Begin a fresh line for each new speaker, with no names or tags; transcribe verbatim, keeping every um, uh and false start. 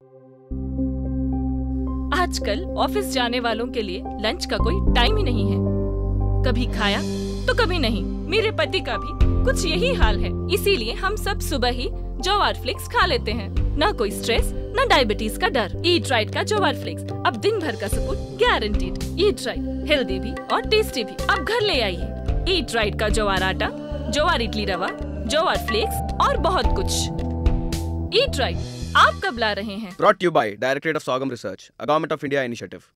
आजकल ऑफिस जाने वालों के लिए लंच का कोई टाइम ही नहीं है। कभी खाया तो कभी नहीं। मेरे पति का भी कुछ यही हाल है। इसीलिए हम सब सुबह ही जोवार फ्लेक्स खा लेते हैं। ना कोई स्ट्रेस, ना डायबिटीज का डर। ईट राइट का जोवार फ्लेक्स अब दिन भर का सुकून गारंटीड। ईट राइट, हेल्दी भी और टेस्टी भी। अब घर ले आइए ईट राइट का जोवार आटा, जोवार इडली रवा, जोवार फ्लेक्स और बहुत कुछ। ईट राइट, आप कब ला रहे हैं?
Brought to you by Directorate of Sorghum Research, a Government of India initiative.